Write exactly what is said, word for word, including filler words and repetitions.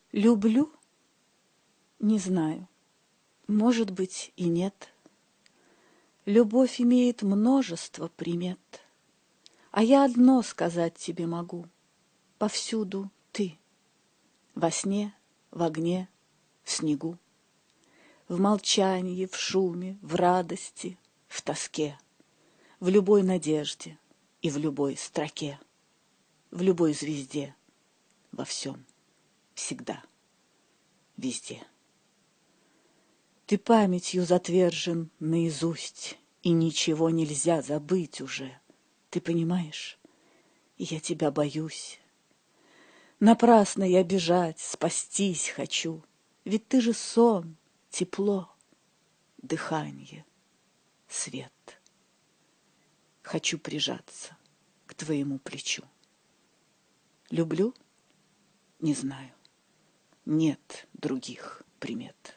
Люблю? Не знаю. Может быть, и нет. Любовь имеет множество примет, а я одно сказать тебе могу: повсюду ты, во сне, в огне, в снегу, в молчании, в шуме, в радости, в тоске, в любой надежде и в любой строке, в любой звезде, во всем, всегда, везде. Ты памятью затвержен наизусть, и ничего нельзя забыть уже. Ты понимаешь? И я тебя боюсь. Напрасно я бежать, спастись хочу, ведь ты же сон, тепло, дыхание, свет. Хочу прижаться к твоему плечу. Люблю? Не знаю. Нет других примет.